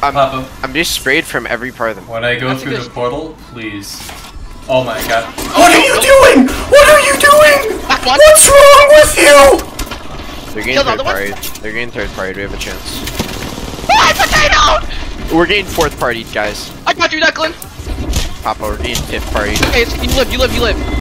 I'm just sprayed from every part of them. When I go through the portal, please. Oh my god. What are you doing? What are you doing? What's wrong with you? They're getting third party. They're getting third party. We have a chance. Why potato? We're getting fourth party, guys. I got you, Declan. Papa, we're getting fifth party. Okay, you live.